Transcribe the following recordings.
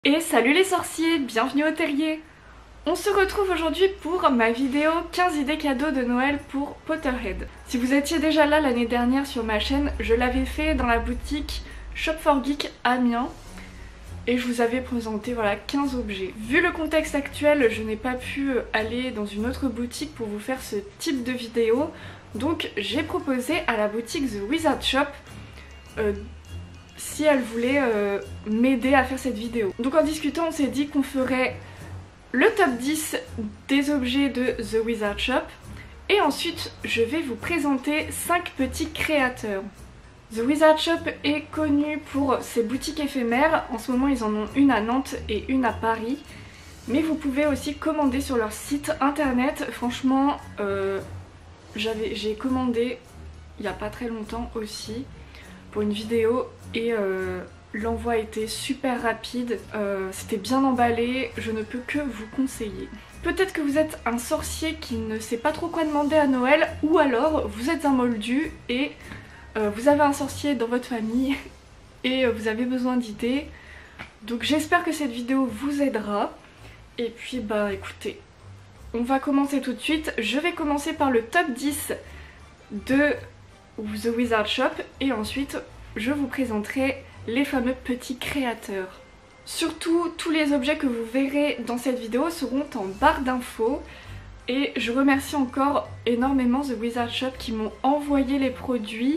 Et salut les sorciers, bienvenue au terrier. On se retrouve aujourd'hui pour ma vidéo 15 idées cadeaux de Noël pour Potterhead. Si vous étiez déjà là l'année dernière sur ma chaîne, je l'avais fait dans la boutique Shop for Geek Amiens et je vous avais présenté voilà 15 objets. Vu le contexte actuel, je n'ai pas pu aller dans une autre boutique pour vous faire ce type de vidéo, donc j'ai proposé à la boutique The Wizard Shop si elle voulait m'aider à faire cette vidéo. Donc en discutant on s'est dit qu'on ferait le top 10 des objets de The Wizard Shop et ensuite je vais vous présenter 5 petits créateurs. The Wizard Shop est connu pour ses boutiques éphémères. En ce moment ils en ont une à Nantes et une à Paris, mais vous pouvez aussi commander sur leur site internet. Franchement j'ai commandé il n'y a pas très longtemps aussi pour une vidéo et l'envoi était super rapide, c'était bien emballé, je ne peux que vous conseiller. Peut-être que vous êtes un sorcier qui ne sait pas trop quoi demander à Noël, ou alors vous êtes un moldu et vous avez un sorcier dans votre famille et vous avez besoin d'idées. Donc j'espère que cette vidéo vous aidera. Et puis bah écoutez, on va commencer tout de suite. Je vais commencer par le top 10 de The Wizard Shop et ensuite je vous présenterai les fameux petits créateurs. Surtout, tous les objets que vous verrez dans cette vidéo seront en barre d'infos. Et je remercie encore énormément The Wizard Shop qui m'ont envoyé les produits.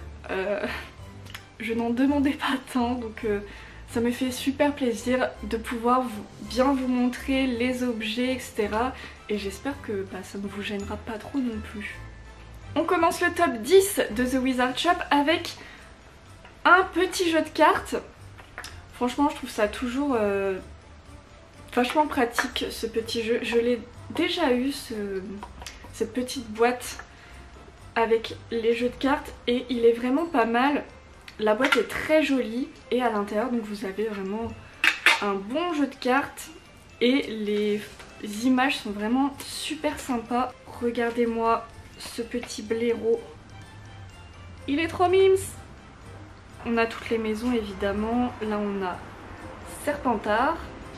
Je n'en demandais pas tant, donc ça me fait super plaisir de pouvoir bien vous montrer les objets, etc. Et j'espère que ça ne vous gênera pas trop non plus. On commence le top 10 de The Wizard Shop avec un petit jeu de cartes. Franchement je trouve ça toujours vachement pratique ce petit jeu. Je l'ai déjà eu cette petite boîte avec les jeux de cartes et il est vraiment pas mal. La boîte est très jolie et à l'intérieur donc vous avez vraiment un bon jeu de cartes et les images sont vraiment super sympas. Regardez-moi ce petit blaireau, il est trop mimes. On a toutes les maisons évidemment. Là on a Serpentard,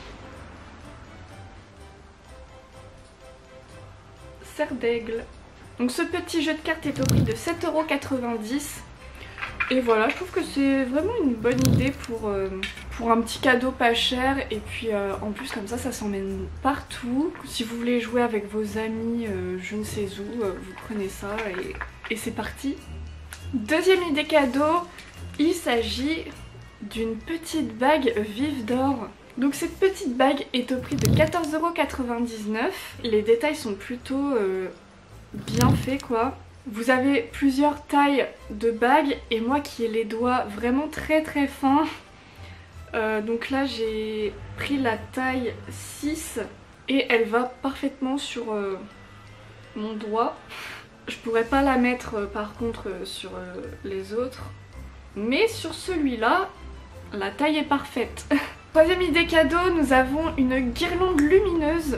Serre d'Aigle. Donc ce petit jeu de cartes est au prix de 7,90 €. Et voilà, je trouve que c'est vraiment une bonne idée pour un petit cadeau pas cher. Et puis en plus comme ça s'emmène partout. Si vous voulez jouer avec vos amis je ne sais où, vous prenez ça et c'est parti. Deuxième idée cadeau. Il s'agit d'une petite bague vive d'or. Donc cette petite bague est au prix de 14,99 €. Les détails sont plutôt bien faits quoi. Vous avez plusieurs tailles de bagues et moi qui ai les doigts vraiment très fins. Donc là j'ai pris la taille 6 et elle va parfaitement sur mon doigt. Je pourrais pas la mettre par contre sur les autres. Mais sur celui-là, la taille est parfaite. Troisième idée cadeau, nous avons une guirlande lumineuse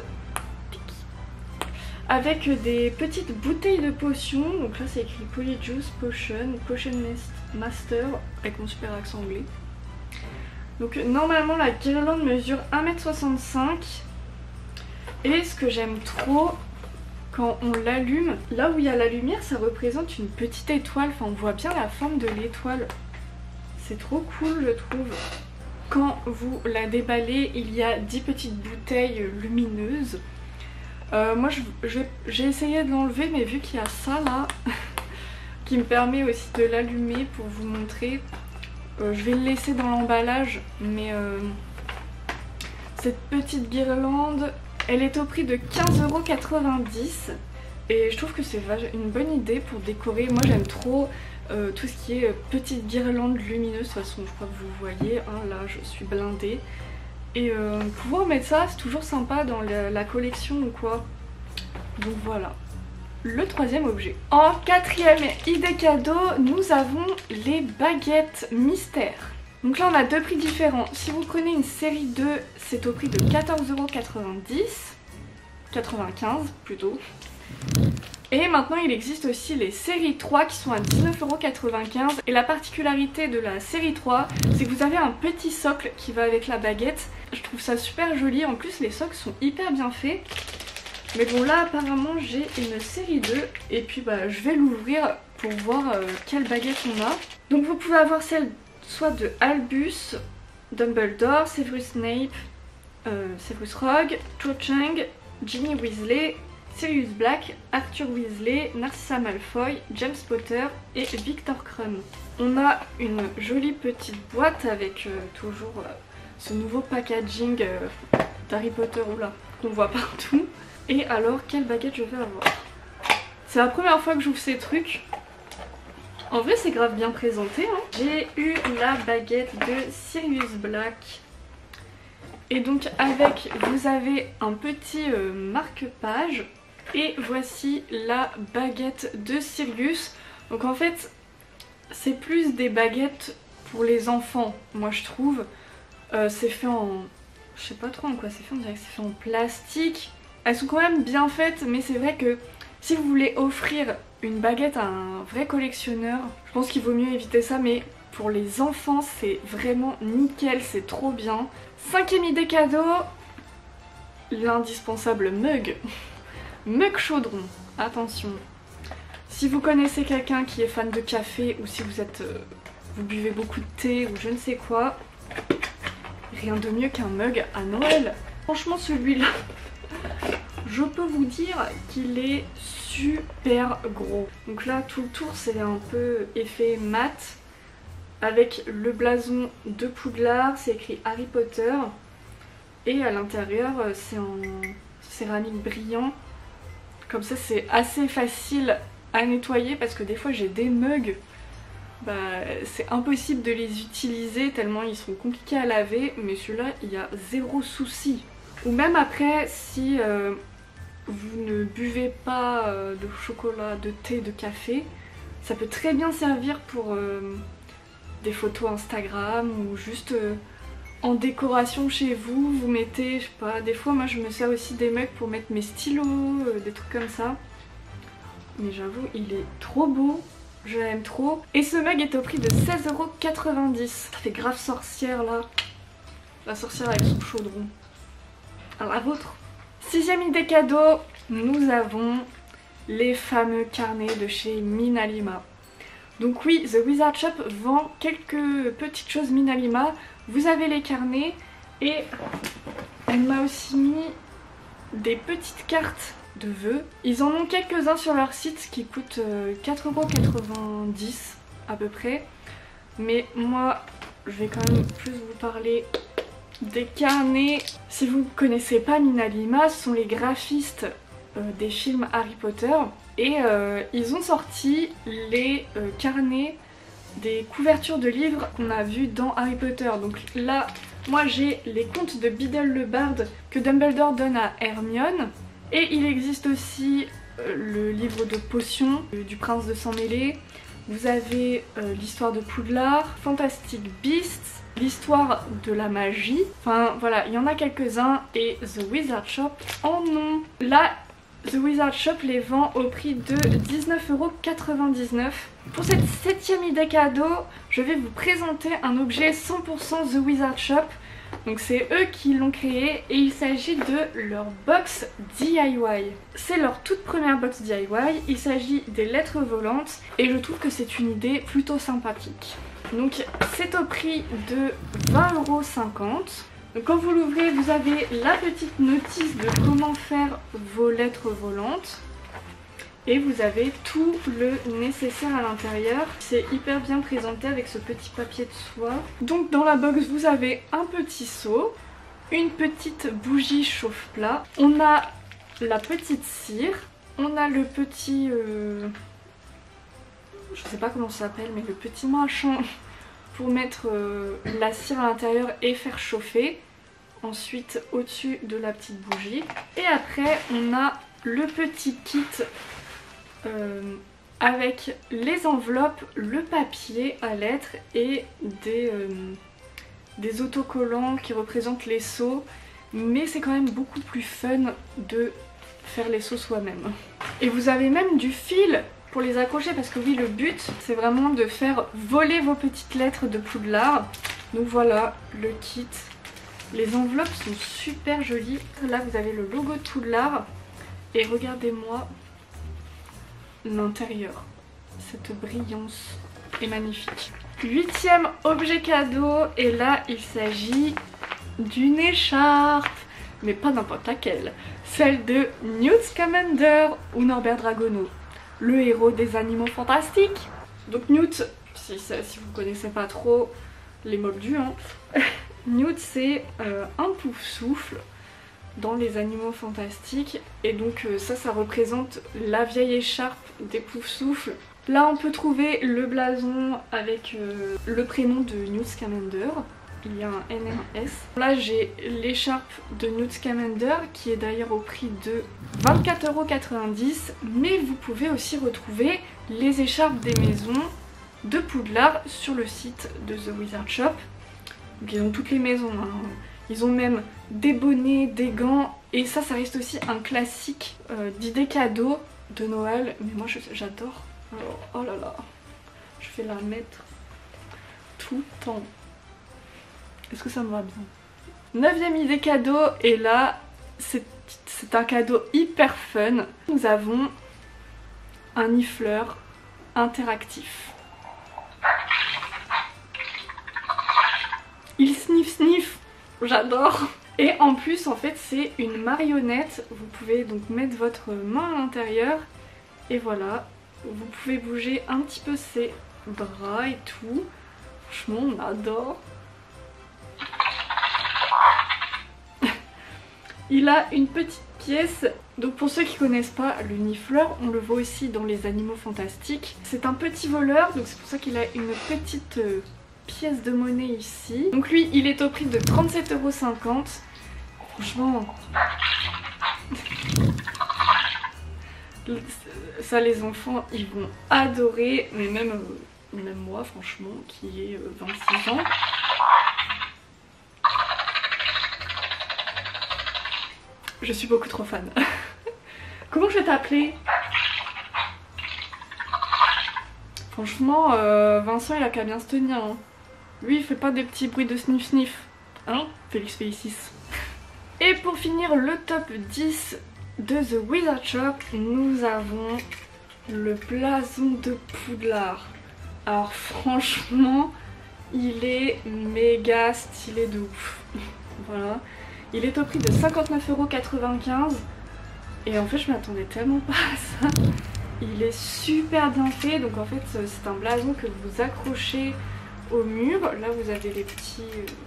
avec des petites bouteilles de potions. Donc là c'est écrit Polyjuice Potion, Potion Master avec mon super accent anglais. Donc normalement la guirlande mesure 1,65 m. Et ce que j'aime trop, quand on l'allume, là où il y a la lumière ça représente une petite étoile. Enfin on voit bien la forme de l'étoile. C'est trop cool je trouve. Quand vous la déballez, il y a 10 petites bouteilles lumineuses. Moi j'ai essayé de l'enlever mais vu qu'il y a ça là qui me permet aussi de l'allumer pour vous montrer, je vais le laisser dans l'emballage. Mais cette petite guirlande, elle est au prix de 15,90 € et je trouve que c'est une bonne idée pour décorer. Moi j'aime trop tout ce qui est petite guirlande lumineuse. De toute façon je crois que vous voyez, hein, là je suis blindée. Et pouvoir mettre ça c'est toujours sympa dans la collection ou quoi. Donc voilà. Le troisième objet. En quatrième idée cadeau, nous avons les baguettes mystères. Donc là on a deux prix différents. Si vous prenez une série 2, c'est au prix de 14,90 €. 95 plutôt. Et maintenant il existe aussi les séries 3 qui sont à 19,95 €. Et la particularité de la série 3, c'est que vous avez un petit socle qui va avec la baguette. Je trouve ça super joli, en plus les socles sont hyper bien faits. Mais bon là apparemment j'ai une série 2 et puis bah je vais l'ouvrir pour voir quelle baguette on a. Donc vous pouvez avoir celle soit de Albus, Dumbledore, Severus Snape, Severus Rogue, Cho Chang, Ginny Weasley, Sirius Black, Arthur Weasley, Narcissa Malfoy, James Potter et Victor Crumb. On a une jolie petite boîte avec toujours ce nouveau packaging d'Harry Potter qu'on voit partout. Et alors, quelle baguette je vais avoir? C'est la première fois que j'ouvre ces trucs. En vrai, c'est grave bien présenté. Hein. J'ai eu la baguette de Sirius Black. Et donc avec, vous avez un petit marque-page. Et voici la baguette de Sirius. Donc en fait, c'est plus des baguettes pour les enfants, moi je trouve. C'est fait en... Je sais pas trop en quoi c'est fait, on dirait que c'est fait en plastique. Elles sont quand même bien faites, mais c'est vrai que si vous voulez offrir une baguette à un vrai collectionneur, je pense qu'il vaut mieux éviter ça, mais pour les enfants c'est vraiment nickel, c'est trop bien. Cinquième idée cadeau, l'indispensable mug. Mug chaudron, attention. Si vous connaissez quelqu'un qui est fan de café ou si vous êtes, vous buvez beaucoup de thé ou je ne sais quoi, rien de mieux qu'un mug à Noël. Franchement celui-là, je peux vous dire qu'il est super gros. Donc là tout le tour c'est un peu effet mat avec le blason de Poudlard, c'est écrit Harry Potter et à l'intérieur c'est en céramique brillant. Comme ça c'est assez facile à nettoyer parce que des fois j'ai des mugs, bah, c'est impossible de les utiliser tellement ils sont compliqués à laver, mais celui-là il y a zéro souci. Ou même après si vous ne buvez pas de chocolat, de thé, de café, ça peut très bien servir pour des photos Instagram ou juste en décoration chez vous, vous mettez, je sais pas, des fois moi je me sers aussi des mugs pour mettre mes stylos, des trucs comme ça. Mais j'avoue il est trop beau, je l'aime trop. Et ce mug est au prix de 16,90 €. Ça fait grave sorcière là, la sorcière avec son chaudron. À la vôtre. Sixième idée cadeau, nous avons les fameux carnets de chez Minalima. Donc oui, The Wizard Shop vend quelques petites choses Minalima. Vous avez les carnets et elle m'a aussi mis des petites cartes de vœux. Ils en ont quelques-uns sur leur site qui coûtent 4,90 € à peu près. Mais moi, je vais quand même plus vous parler des carnets. Si vous ne connaissez pas Minalima, ce sont les graphistes des films Harry Potter. Et ils ont sorti les carnets des couvertures de livres qu'on a vu dans Harry Potter. Donc là, moi j'ai les contes de Biddle le Barde que Dumbledore donne à Hermione. Et il existe aussi le livre de potions du prince de Sang-Mêlé. Vous avez l'histoire de Poudlard, Fantastic Beasts, l'histoire de la magie. Enfin voilà, il y en a quelques-uns et The Wizard Shop en ont. Là, The Wizard Shop les vend au prix de 19,99 €. Pour cette septième idée cadeau, je vais vous présenter un objet 100% The Wizard Shop. Donc c'est eux qui l'ont créé et il s'agit de leur box DIY. C'est leur toute première box DIY, il s'agit des lettres volantes et je trouve que c'est une idée plutôt sympathique. Donc c'est au prix de 20,50 €. Donc quand vous l'ouvrez, vous avez la petite notice de comment faire vos lettres volantes. Et vous avez tout le nécessaire à l'intérieur. C'est hyper bien présenté avec ce petit papier de soie. Donc dans la box, vous avez un petit seau, une petite bougie chauffe-plat. On a la petite cire. On a le petit... je sais pas comment ça s'appelle, mais le petit machin pour mettre la cire à l'intérieur et faire chauffer. Ensuite au-dessus de la petite bougie. Et après on a le petit kit avec les enveloppes, le papier à lettres et des autocollants qui représentent les seaux. Mais c'est quand même beaucoup plus fun de faire les seaux soi-même. Et vous avez même du fil pour les accrocher parce que oui, le but c'est vraiment de faire voler vos petites lettres de Poudlard. Donc voilà le kit Les enveloppes sont super jolies. Là vous avez le logo de Poudlard et regardez-moi l'intérieur. Cette brillance est magnifique. 8e objet cadeau et là il s'agit d'une écharpe, mais pas n'importe laquelle. Celle de Newt Scamander ou Norbert Dragono, le héros des animaux fantastiques. Donc Newt, si vous connaissez pas trop les moldus, hein, Newt c'est un pouf-souffle dans les animaux fantastiques et donc ça représente la vieille écharpe des pouf-souffles. Là on peut trouver le blason avec le prénom de Newt Scamander. Il y a un N et un S. Là j'ai l'écharpe de Newt Scamander qui est d'ailleurs au prix de 24,90 €, mais vous pouvez aussi retrouver les écharpes des maisons de Poudlard sur le site de The Wizard Shop. Donc ils ont toutes les maisons, hein. Ils ont même des bonnets, des gants et ça reste aussi un classique d'idées cadeaux de Noël. Mais moi j'adore. Alors, oh là là, je vais la mettre tout le temps. Est-ce que ça me va bien? 9e idée cadeau et là c'est un cadeau hyper fun. Nous avons un nifleur interactif. Il sniff, j'adore. Et en plus en fait c'est une marionnette. Vous pouvez donc mettre votre main à l'intérieur et voilà, vous pouvez bouger un petit peu ses bras et tout. Franchement on adore. Il a une petite pièce, donc pour ceux qui connaissent pas le nifleur, on le voit aussi dans les animaux fantastiques. C'est un petit voleur, donc c'est pour ça qu'il a une petite pièce de monnaie ici. Donc lui il est au prix de 37,50 €. Franchement, ça les enfants ils vont adorer, mais même moi franchement qui ai 26 ans. Je suis beaucoup trop fan. Comment je vais t'appeler? Franchement, Vincent il a qu'à bien se tenir. Hein. Lui il fait pas des petits bruits de sniff sniff. Hein, Félix Félicis. Et pour finir le top 10 de The Wizard Shop, nous avons le blason de Poudlard. Alors franchement, il est méga stylé de ouf. Voilà. Il est au prix de 59,95 € et en fait je m'attendais tellement pas à ça. Il est super bien fait, donc en fait c'est un blason que vous accrochez au mur. Là vous avez les petits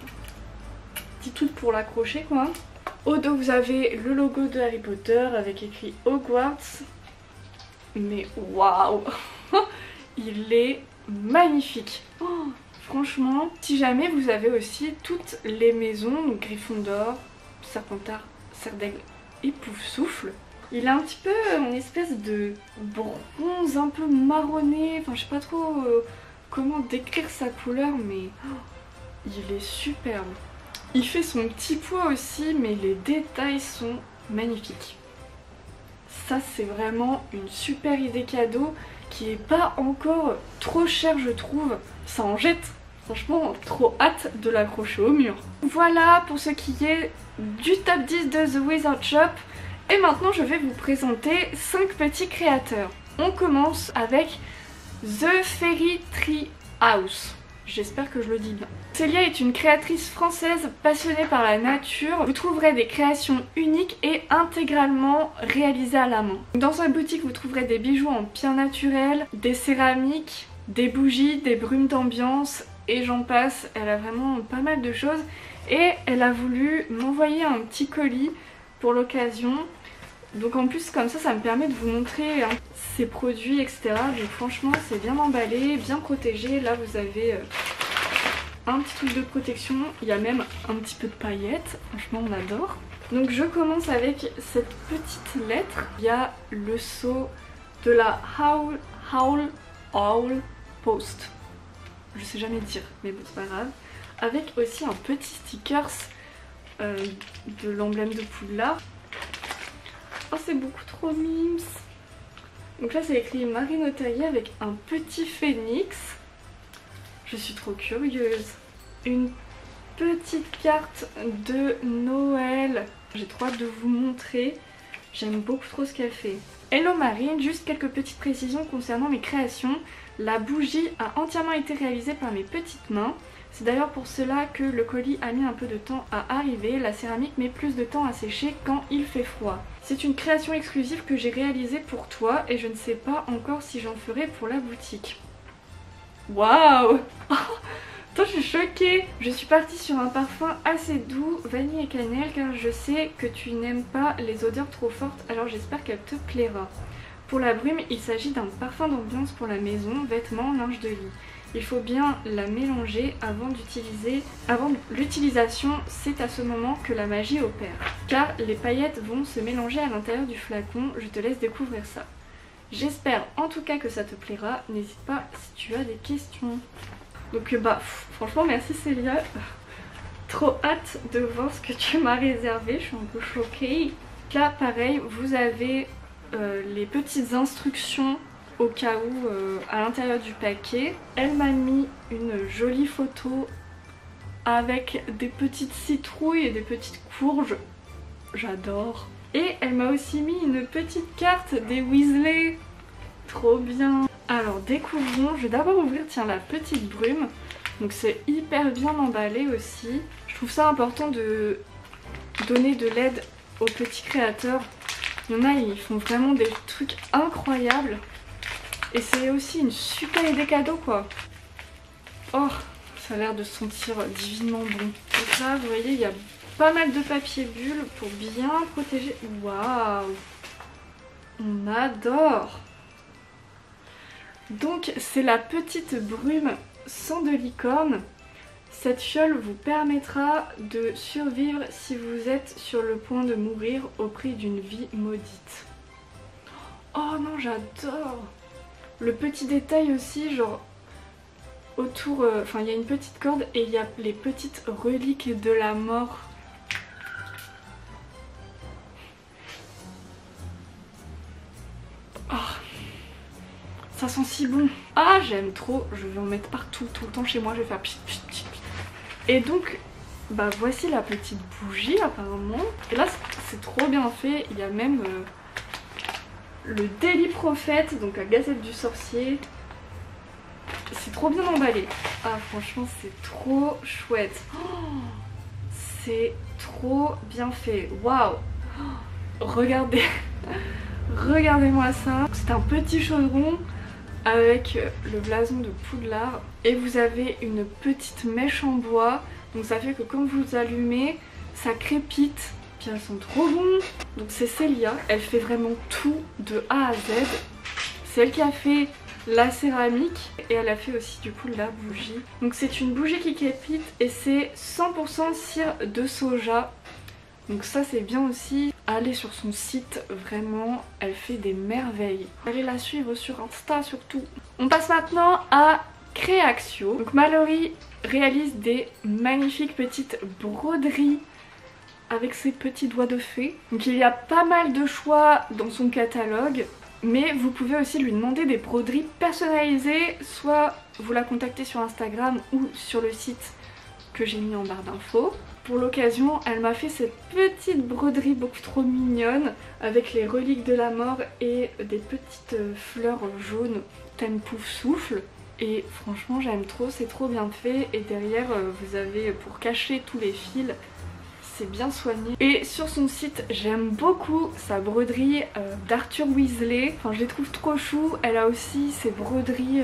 trucs pour l'accrocher quoi. Au dos vous avez le logo de Harry Potter avec écrit Hogwarts. Mais waouh, il est magnifique. Oh, franchement, si jamais vous avez aussi toutes les maisons, donc Gryffondor, Serpentard, Serdaigle et Poufsouffle. Il a un petit peu une espèce de bronze un peu marronné, enfin je sais pas trop comment décrire sa couleur mais il est superbe. Il fait son petit poids aussi mais les détails sont magnifiques. Ça c'est vraiment une super idée cadeau qui est pas encore trop cher je trouve, ça en jette. Franchement, trop hâte de l'accrocher au mur. Voilà pour ce qui est du top 10 de The Wizard Shop. Et maintenant, je vais vous présenter 5 petits créateurs. On commence avec The Fairy Tree House. J'espère que je le dis bien. Célia est une créatrice française passionnée par la nature. Vous trouverez des créations uniques et intégralement réalisées à la main. Dans sa boutique, vous trouverez des bijoux en pierre naturelle, des céramiques, des bougies, des brumes d'ambiance et j'en passe. Elle a vraiment pas mal de choses et elle a voulu m'envoyer un petit colis pour l'occasion. Donc en plus comme ça me permet de vous montrer ses produits etc. Donc franchement c'est bien emballé, bien protégé. Là vous avez un petit truc de protection, il y a même un petit peu de paillettes, franchement on adore. Donc je commence avec cette petite lettre. Il y a le sceau de la Owl Post. Je sais jamais dire mais bon c'est pas grave. Avec aussi un petit stickers de l'emblème de Poudlard. Oh c'est beaucoup trop mimes. Donc là c'est écrit Marine Otaillé avec un petit phénix. Je suis trop curieuse. Une petite carte de Noël. J'ai trop hâte de vous montrer. J'aime beaucoup trop ce qu'elle fait. Hello Marine, juste quelques petites précisions concernant mes créations. La bougie a entièrement été réalisée par mes petites mains. C'est d'ailleurs pour cela que le colis a mis un peu de temps à arriver. La céramique met plus de temps à sécher quand il fait froid. C'est une création exclusive que j'ai réalisée pour toi et je ne sais pas encore si j'en ferai pour la boutique. Waouh! Attends, je suis choquée. Je suis partie sur un parfum assez doux, vanille et cannelle, car je sais que tu n'aimes pas les odeurs trop fortes, alors j'espère qu'elle te plaira. Pour la brume, il s'agit d'un parfum d'ambiance pour la maison, vêtements, linge de lit. Il faut bien la mélanger avant l'utilisation, c'est à ce moment que la magie opère. Car les paillettes vont se mélanger à l'intérieur du flacon, je te laisse découvrir ça. J'espère en tout cas que ça te plaira, n'hésite pas si tu as des questions. Donc franchement merci Célia, trop hâte de voir ce que tu m'as réservé, je suis un peu choquée. Là pareil, vous avez les petites instructions au cas où à l'intérieur du paquet. Elle m'a mis une jolie photo avec des petites citrouilles et des petites courges, j'adore. Et elle m'a aussi mis une petite carte des Weasley, trop bien. Alors découvrons, je vais d'abord ouvrir tiens la petite brume, donc c'est hyper bien emballé aussi. Je trouve ça important de donner de l'aide aux petits créateurs. Il y en a, ils font vraiment des trucs incroyables. Et c'est aussi une super idée cadeau quoi. Oh, ça a l'air de sentir divinement bon. Donc là, vous voyez, il y a pas mal de papier bulle pour bien protéger. Waouh, on adore. Donc c'est la petite brume sang de licorne. Cette fiole vous permettra de survivre si vous êtes sur le point de mourir au prix d'une vie maudite. Oh non, j'adore. Le petit détail aussi, genre autour, il y a une petite corde et il y a les petites reliques de la mort. Oh, ça sent si bon. Ah, j'aime trop, je vais en mettre partout, tout le temps chez moi, je vais faire pchit, pchit, pchit. Et donc, voici la petite bougie apparemment. Et là, c'est trop bien fait, il y a même le Daily Prophet, donc la Gazette du Sorcier. C'est trop bien emballé. Ah franchement c'est trop chouette. Oh, c'est trop bien fait. Waouh. Regardez. Regardez-moi ça. C'est un petit chaudron avec le blason de Poudlard. Et vous avez une petite mèche en bois. Donc ça fait que quand vous allumez, ça crépite. Puis elles sont trop bonnes. Donc c'est Célia, elle fait vraiment tout de A à Z. C'est elle qui a fait la céramique et elle a fait aussi du coup la bougie. Donc c'est une bougie qui crépite et c'est 100% cire de soja. Donc ça c'est bien aussi. Allez sur son site, vraiment elle fait des merveilles. Allez la suivre sur Insta surtout. On passe maintenant à Créaxio. Donc Mallory réalise des magnifiques petites broderies avec ses petits doigts de fée. Donc il y a pas mal de choix dans son catalogue, mais vous pouvez aussi lui demander des broderies personnalisées, soit vous la contactez sur Instagram ou sur le site que j'ai mis en barre d'infos. Pour l'occasion, elle m'a fait cette petite broderie beaucoup trop mignonne avec les reliques de la mort et des petites fleurs jaunes thème pouf souffle. Et franchement j'aime trop, c'est trop bien fait. Et derrière vous avez pour cacher tous les fils, c'est bien soigné. Et sur son site j'aime beaucoup sa broderie d'Arthur Weasley. Enfin je les trouve trop chou. Elle a aussi ses broderies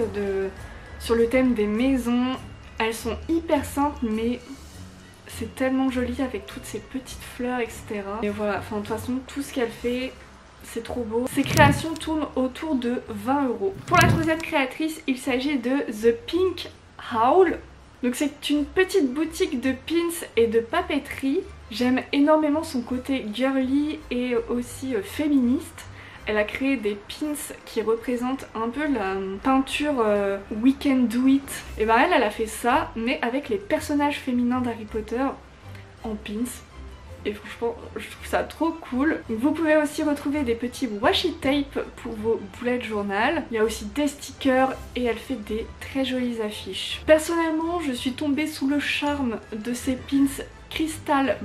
sur le thème des maisons. Elles sont hyper simples mais c'est tellement joli avec toutes ces petites fleurs etc. Et voilà, enfin de toute façon tout ce qu'elle fait c'est trop beau. Ses créations tournent autour de 20 €. Pour la troisième créatrice, il s'agit de The Pink Howl. Donc c'est une petite boutique de pins et de papeterie. J'aime énormément son côté girly et aussi féministe. Elle a créé des pins qui représentent un peu la peinture We Can Do It. Et elle a fait ça, mais avec les personnages féminins d'Harry Potter en pins. et franchement je trouve ça trop cool. Donc, vous pouvez aussi retrouver des petits washi tape pour vos bullet journal. Il y a aussi des stickers et elle fait des très jolies affiches. Personnellement je suis tombée sous le charme de ces pins Crystal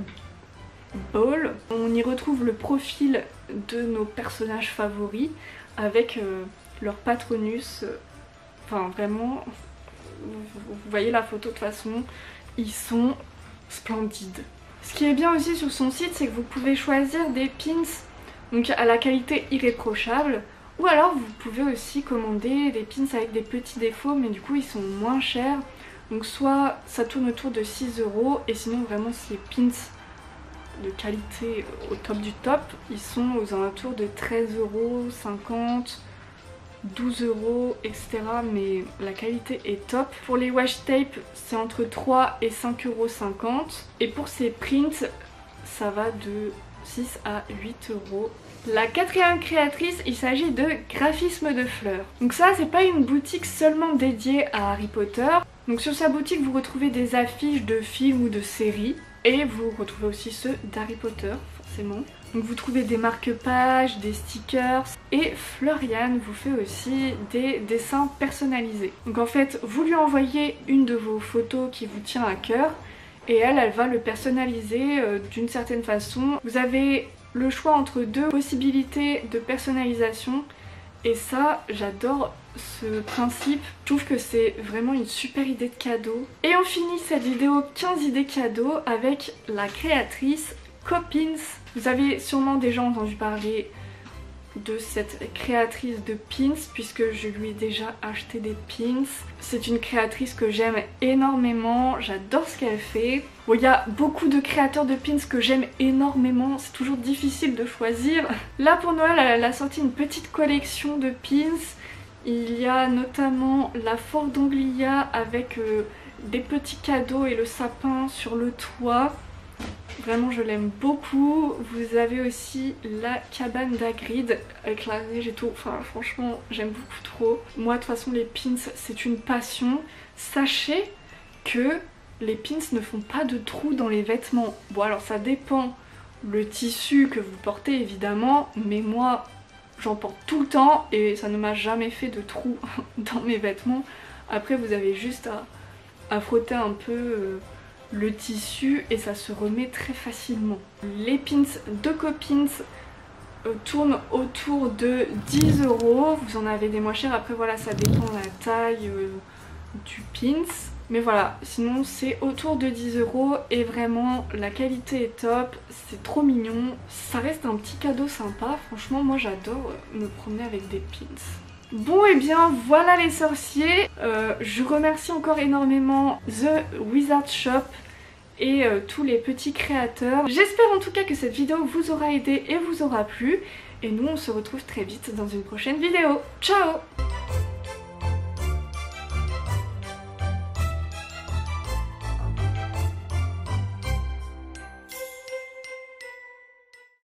Ball. On y retrouve le profil de nos personnages favoris avec leur patronus. Enfin vraiment, vous voyez la photo de toute façon, ils sont splendides. Ce qui est bien aussi sur son site, c'est que vous pouvez choisir des pins donc à la qualité irréprochable, ou alors vous pouvez aussi commander des pins avec des petits défauts mais du coup ils sont moins chers. Donc soit ça tourne autour de 6 € et sinon vraiment ces pins de qualité au top du top, ils sont aux alentours de 13,50 €, 12 €, etc. Mais la qualité est top. Pour les washi tape, c'est entre 3 et 5,50 €. Et pour ces prints, ça va de 6 à 8 €. La quatrième créatrice, il s'agit de Graphisme de Fleurs. Donc ça, c'est pas une boutique seulement dédiée à Harry Potter. Donc sur sa boutique, vous retrouvez des affiches de films ou de séries. Et vous retrouvez aussi ceux d'Harry Potter, forcément. Donc vous trouvez des marque-pages, des stickers. Et Floriane vous fait aussi des dessins personnalisés. Donc en fait, vous lui envoyez une de vos photos qui vous tient à cœur. Et elle va le personnaliser d'une certaine façon. Vous avez le choix entre deux possibilités de personnalisation. Et ça, j'adore ce principe. Je trouve que c'est vraiment une super idée de cadeau. Et on finit cette vidéo 15 idées cadeaux avec la créatrice Copins. Vous avez sûrement déjà entendu parler de cette créatrice de pins puisque je lui ai déjà acheté des pins. C'est une créatrice que j'aime énormément, j'adore ce qu'elle fait. Bon, il y a beaucoup de créateurs de pins que j'aime énormément, c'est toujours difficile de choisir. Là pour Noël, elle a sorti une petite collection de pins. Il y a notamment la Fordonglia avec des petits cadeaux et le sapin sur le toit. Vraiment je l'aime beaucoup. Vous avez aussi la cabane d'Hagrid avec la neige et tout. Enfin franchement j'aime beaucoup trop. Moi de toute façon les pins c'est une passion. Sachez que les pins ne font pas de trous dans les vêtements. Bon alors ça dépend le tissu que vous portez évidemment. Mais moi j'en porte tout le temps et ça ne m'a jamais fait de trous dans mes vêtements. Après vous avez juste à frotter un peu le tissu et ça se remet très facilement. Les pins de Copins tournent autour de 10 €. Vous en avez des moins chers, après voilà ça dépend de la taille du pins. Mais voilà, sinon c'est autour de 10 € et vraiment la qualité est top, c'est trop mignon. Ça reste un petit cadeau sympa, franchement moi j'adore me promener avec des pins. Bon et bien voilà les sorciers, je remercie encore énormément The Wizard Shop et tous les petits créateurs. J'espère en tout cas que cette vidéo vous aura aidé et vous aura plu. Et nous on se retrouve très vite dans une prochaine vidéo. Ciao!